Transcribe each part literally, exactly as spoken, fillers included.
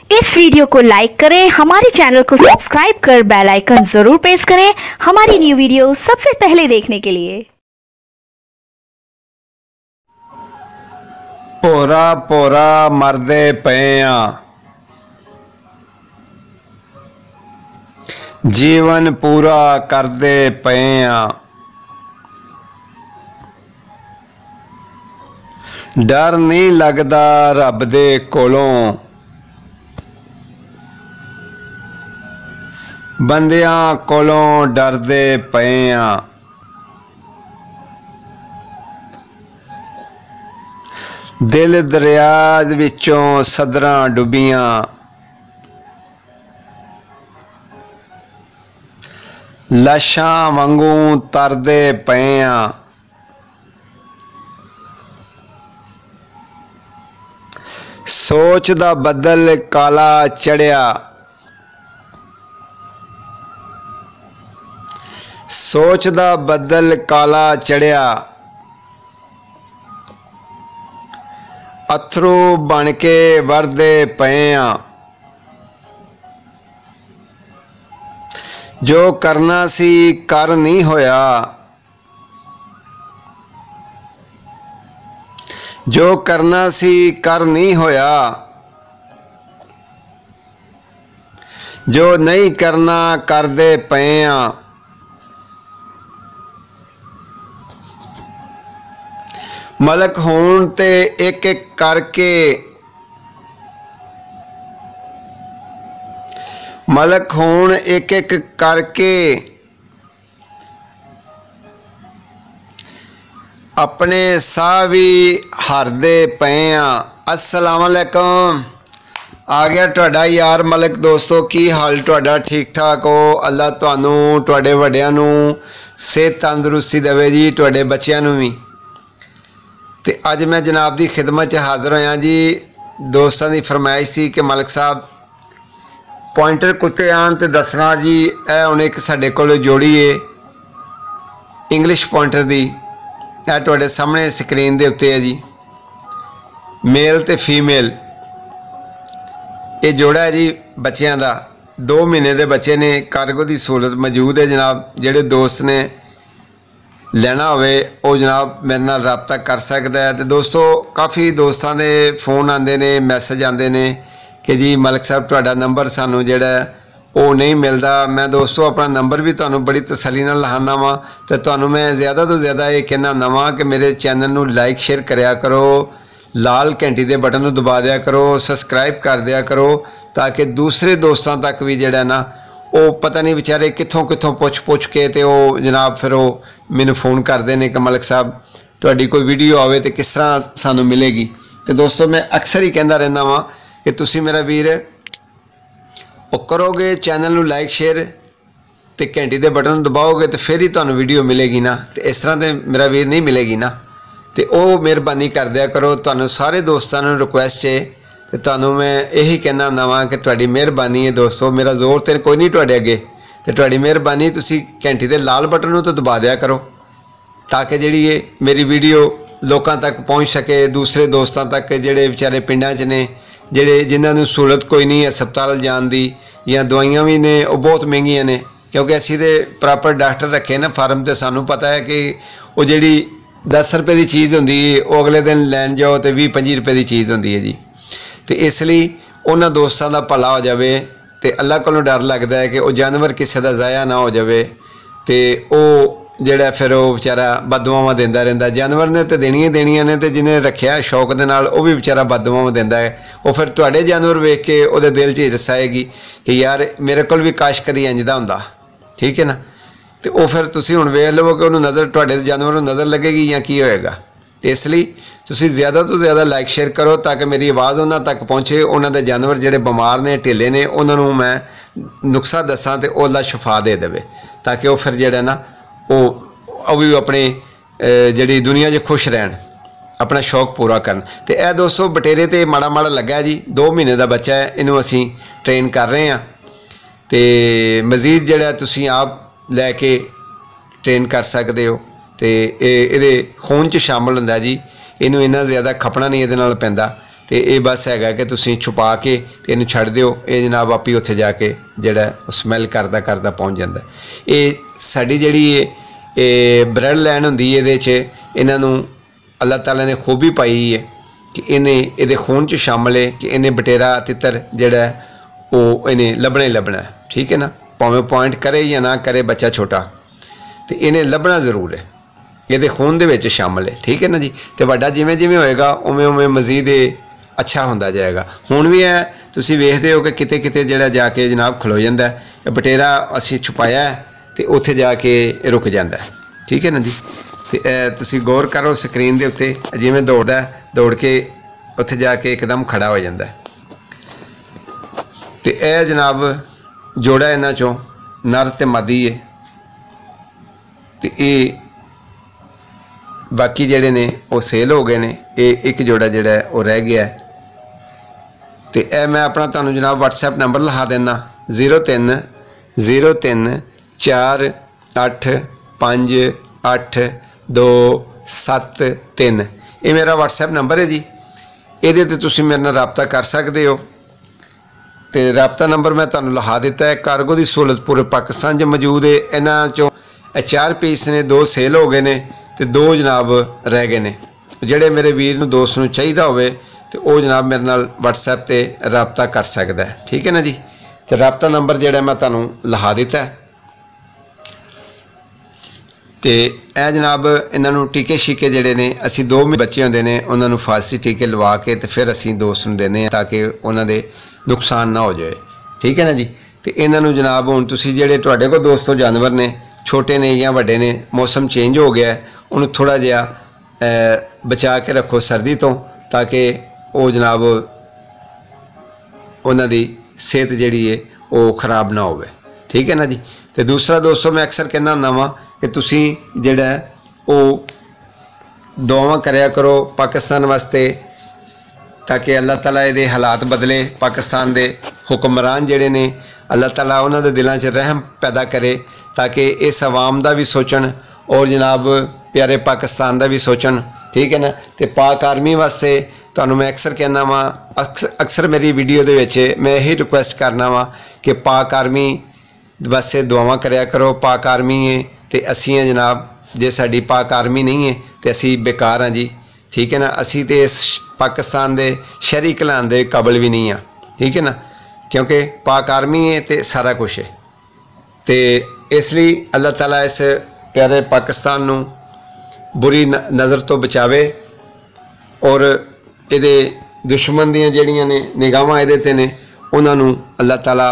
इस वीडियो को लाइक करें, हमारे चैनल को सब्सक्राइब कर बेल आइकन जरूर प्रेस करें हमारी न्यू वीडियो सबसे पहले देखने के लिए। भोरा भोरा मरदे पे आ, जीवन पूरा करदे पे आ, डर नहीं लगदा रब दे कोलों, बंदियां कोलों डरदे पे आ। दिल दरिया विचों सदरां डुबियां, लाशां वांगू तरदे पे आ। सोच दा बदल काला चढ़िया, सोच दा बदल काला चढ़िया, अथरू बन के वरदे पे आ। जो करना सी कर नहीं होया, जो करना सी कर नहीं होया, जो नहीं करना करदे पे आ। मलक होण ते एक एक करके, मलक होण एक एक करके, अपने साह भी हारदे पे आ। अस्सलाम वालेकुम। आ गया तुहाडा यार मलक। दोस्तों की हाल तुहाडा? ठीक ठाक हो? अल्लाह तुहानू तुहाडे वड्डियां नू सेहत तंदुरुस्ती देवे जी, तुहाडे बच्चियां नू भी। तो अज मैं जनाब की खिदमत हाज़र होया जी। दोस्तों की फरमाइश सी कि मलक साहब पॉइंटर कुत्ते आन तो दसना जी। ए हुण एक साडे कोल जोड़ी है इंग्लिश पॉइंटर की, यह तुहाडे सामने स्क्रीन के उत्ते है जी। मेल तो फीमेल ये जोड़ा है जी बच्चों का। दो महीने के बच्चे ने। कार्गो की सहूलत मौजूद है जनाब। जेडे दोस्त ने लेना होवे वो जनाब मेरे नाल राबता कर सकता है। तो दोस्तों काफ़ी दोस्तों के फोन आते हैं, मैसेज आते हैं कि जी मलक साहब तुहाडा नंबर सानू जिहड़ा वो नहीं मिलता। मैं दोस्तों अपना नंबर भी तुहानू बड़ी तसल्ली नाल लिखाना वा। तो तुहानू मैं ज़्यादा तो ज़्यादा ये कहना नवा कि मेरे चैनल नू लाइक शेयर कराया करो, लाल घंटी के बटन नू दबा दिया करो, सबसक्राइब कर दिया करो, ताकि दूसरे दोस्तों तक भी जिहड़ा ना वो पता नहीं बेचारे कितों कितों पुछ पुछ के तो वो जनाब फिर वो मैनू फोन करते हैं कि मलक साहब तुहाडी कोई वीडियो आवे तो किस तरह सानू मिलेगी। तो दोस्तों मैं अक्सर ही कहता रहना वा कि तुसी मेरा वीर वो करोगे चैनल नू लाइक शेयर तो घंटी के बटन दबाओगे तो फिर ही तुहानू वीडियो मिलेगी ना। तो इस तरह तो मेरा वीर नहीं मिलेगी ना। तो वो मेहरबानी कर दिया करो। तुहानू सारे दोस्तों नू रिक्वेस्ट है तो तुहानू मैं यही कहना नवा कि तुहाडी मेहरबानी है दोस्तों। मेरा जोर तो कोई नहीं तुहाडे अगे, तो तुहाडी मेहरबानी तुसी घंटी के लाल बटन नू तो दबा दिया करो ताकि जिहड़ी ये मेरी वीडियो लोगों तक पहुँच सके, दूसरे दोस्तों तक जिहड़े बेचारे पिंडां च ने, जिहड़े जिन्हां नू सहूलत कोई नहीं है हस्पताल जाण दी या दवाइयां भी ने वो बहुत महंगियां ने, क्योंकि असीं ते प्रॉपर डॉक्टर रखे ना फार्म। तो सानू पता है कि वो जिहड़ी दस रुपये की चीज़ होंदी है वो अगले दिन लैन जाओ तो भी पंजी रुपये की चीज़ होंदी है जी। तो इसलिए उन्हां दोस्तों का भला हो जाए तो अल्लाह कोलों डर लगता है कि वो जानवर किसी का ज़ाया ना हो जाए। तो वो जोड़ा फिर वो बेचारा बददुआवां देंदा रहिंदा। जानवर ने तो देनियां देनियां ने, तो जिन्हें रखिया शौक दे नाल वो भी बेचारा बददुआवां देंदा है। वो फिर तुहाडे जानवर वेख के वो दिल च हिरस आएगी कि यार मेरे कोल भी काश कदी इंज दा हुंदा। ठीक है ना। तो वो फिर तुसीं हुण वेख लवो कि उन्होंने नज़र तुहाडे जानवर नूं नज़र लगेगी या की होएगा। तो इसलिए तुसीं ज़्यादा तो ज़्यादा लाइक शेयर करो ताकि मेरी आवाज़ उन्हां तक पहुँचे। उन्हां दे जानवर जिहड़े बीमार ने, ढिले ने, उन्हां नूं मैं नुस्खा दसां तो ओला शफा दे देवे, ताकि वो फिर जिहड़ा ना वो भी अपने जिहड़ी दुनिया 'च खुश रहन, अपना शौक पूरा करन। तो यह दोस्तों बटेरे तो माड़ा माड़ा लग्गा जी। दो महीने का बच्चा है, इनू असीं ट्रेन कर रहे हैं। तो मजीद जिहड़ा तुसीं आप लैके ट्रेन कर सकते हो। तो ये खून च शामिल हुंदा जी। इनू इन्ना ज़्यादा खपना नहीं ये पैंदा। तो ये बस हैगा कि तुसीं छुपा के ते इहनूं छड्ड दिओ। ये जनाब आप ही उत्थे जाके जिहड़ा स्मैल करदा करदा पहुँच जांदा। ये साडी जिहड़ी ये ब्रेड लाइन हुंदी है, इहदे च इन्हां नूं अल्लाह ताला ने खूबी पाई है कि इन्हें इहदे खून च शामिल है कि इन्हें बटेरा तितर जिहड़ा वो इन्हें लभना ही लभना है। ठीक है ना, भावें पॉइंट करे या ना करे बच्चा छोटा, तो इन्हें लभना जरूर है, ये खून दे विच शामिल है। ठीक है ना जी। तो वड्डा जिवें जिवें होएगा उवें उवें मजीद अच्छा होंदा जाएगा। हुण भी है तुसीं वेखदे हो कि किते किते जिहड़ा जाके जनाब खलो जांदा है, बटेरा असीं छुपाया है तो उत्थे जाके रुक जांदा है। ठीक है ना जी। तो तुसीं गौर करो स्क्रीन दे उत्ते जिवें दौड़दा दौड़ के उत्थे जाके एकदम खड़ा हो जांदा है। तो यह जनाब जोड़ा इन्हां चों नर ते मादी है। तो ये बाकी जिहड़े ने वो सेल हो गए ने, ये एक जोड़ा जिहड़ा है वो रह गया है। तो यह मैं अपना तुहानूं जनाब व्हाट्सएप नंबर लिखा देना जीरो तीन जीरो तीन चार अठ पाँच अठ दो सत्त तीन, ये मेरा व्हाट्सएप नंबर है जी। ये तुसीं मेरे नाल राबता कर सकते हो। तो राबता नंबर मैं तुहानूं लिखा दिता है। कार्गो की सहूलत पूरे पाकिस्तान च मौजूद है। इन्हां चों चार पीस ने, दो सेल हो गए ने तो दो जनाब रह गए ने। जिहड़े मेरे वीर नूं दोस्त नूं चाहिदा होवे तो वह जनाब मेरे नाल व्हाट्सएप ते राबता कर सकदा है। ठीक है ना जी। तो राबता नंबर जिहड़ा मैं तुहानूं लिखा दिता है। तो यह जनाब इन्हों टीके शीके जोड़े ने असी दो बच्चे होंगे ने उन्होंने फांसी टीके लवा के तो फिर असी दोस्त नूं देने ताकि उन्होंने नुकसान ना हो जाए। ठीक है ना जी। तो इन्हों जनाब हुण तुसीं जिहड़े तुहाडे कोल दोस्तों जानवर ने, छोटे ने या वड्डे ने, मौसम चेंज हो गया है, उन्होंने थोड़ा जिहा बचा के रखो सर्दी तो, ताकि वो जनाब उन्हां दी सेहत जिहड़ी है वो खराब ना होवे। ठीक है ना जी। तो दूसरा दोस्तों मैं अक्सर कहना हुंदा वां कि तुसीं जिहड़ा वो दुआवां करया करो पाकिस्तान वास्ते, ताकि अल्लाह ताला ये हालात बदले। पाकिस्तान के हुक्मरान जिहड़े ने अल्लाह ताला उन्हां दे दिलां च रहम पैदा करे, ताकि इस अवाम का भी सोचन और जनाब प्यारे पाकिस्तान का भी सोचन। ठीक है ना। तो पाक आर्मी वास्ते तुहानूं मैं अक्सर कहना वा, अक्सर अक्सर मेरी वीडियो दे विच मैं यही रिक्वेस्ट करना वा कि पाक आर्मी वास्ते दुआवां करया करो। पाक आर्मी है तो असी हैं जनाब, जे साडी पाक आर्मी नहीं है तो असी बेकार हाँ जी। ठीक है ना। असी तो इस पाकिस्तान के शहरी कहलाने के काबिल भी नहीं हाँ। ठीक है ना, क्योंकि पाक आर्मी है तो सारा कुछ है। तो इसलिए अल्लाह ताला इस प्यारे पाकिस्तान नूं बुरी नज़र तो बचावे और ये दुश्मन दियां जिहड़ियां ने निगाहां इहदे ते ने उन्हां नूं अल्लाह ताला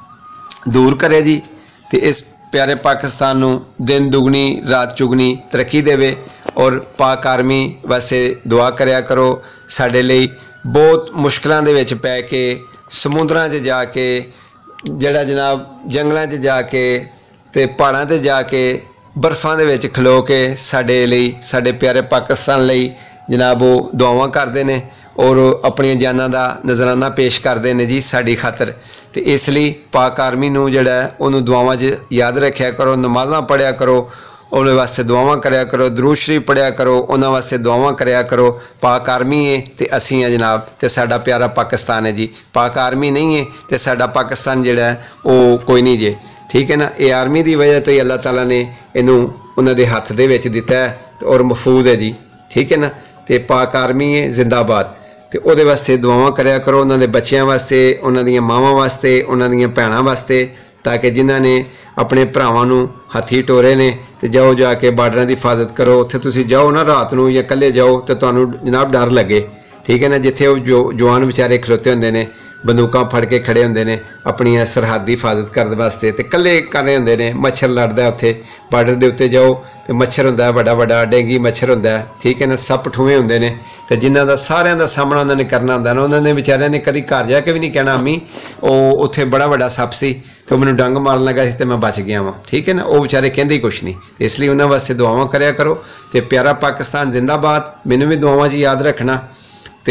दूर करे जी। तो इस प्यारे पाकिस्तान नूं दिन दुगनी रात चुगनी तरक्की देवे। और पाक आर्मी वास्ते दुआ करया करो। साडे लई बहुत मुश्किलां दे विच पै के समुद्रां च जाके जिहड़ा जनाब जंगलां च जाके ते पहाड़ां ते जाके बर्फां दे विच खलो के साडे लई साडे प्यारे पाकिस्तान लई जनाब वो दुआवां करदे ने और अपनी जानां दा नजराना पेश करदे ने जी साडी खातर। तो इसलिए पाक आर्मी नूं जिहड़ा उन्होंने दुआवां च याद रखिया करो, नमाज़ां पढ़िया करो, उन्होंने वास्ते दुआवां करया करो, दरूद शरीफ पढ़िया करो, उन्होंने वास्ते दुआवां करया करो। पाक आर्मी है तो असी हैं जनाब, तो साडा प्यारा पाकिस्तान है जी। पाक आर्मी नहीं है तो साडा पाकिस्तान जिहड़ा है वो कोई नहीं जे। ठीक है ना। ये आर्मी की वजह तो ही अल्लाह ताला ने इनू उन्होंने हत्थ दे विच दिता है और महफूज है जी। ठीक है ना। तो पाक आर्मी है जिंदाबाद। तो वो वास्ते दुआवां करया करो, उन्होंने बच्चों वास्ते, उन्होंने मावां वास्ते, उन्होंने भैणां वास्ते, ताकि जिन्हां ने अपने भरावां नूं हथी टोरे ने तो जाओ जाके बार्डर की हिफाजत करो। उत्थे तुसीं जाओ ना रात नूं या कल्ले जाओ तो तुहानूं जनाब डर लगे। ठीक है ना। जिथे वो जो जवान बेचारे खलोते होंदे ने, बंदूकां फड़ के खड़े होंदे ने अपनी सरहद की हिफाजत करने वास्ते, तो कल्ले कर रहे होंदे ने। मच्छर लड़दा है उत्थे बार्डर के उत्ते जाओ तो मच्छर होंदा है बड़ा बड़ा, डेंगी मच्छर होंदा है। ठीक है ना। सप ठूए होंदे ने तो जिन्हां दा सारियां दा सामना उन्होंने करना होंदा ना। उन्होंने बेचारिਆਂ ने कभी घर जाके भी नहीं कहना अम्मी वो उत्थे बड़ा बड़ा सप सी तो मैनूं डंग मारन लगा सी तो मैं बच गया वां। ठीक है ना। वो बेचारे कहंदे ही कुछ नहीं। इसलिए उन्होंने वास्ते दुआवां करया करो। तो प्यारा पाकिस्तान जिंदाबाद। मैनूं भी दुआवां 'च याद रखना। तो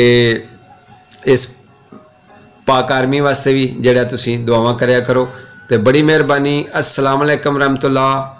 इस पाक आर्मी वास्ते भी जिहड़ा तुसीं दुआवां करया करो। तो बड़ी मेहरबानी। अस्सलाम वालेकुम रहमतुल्लाह।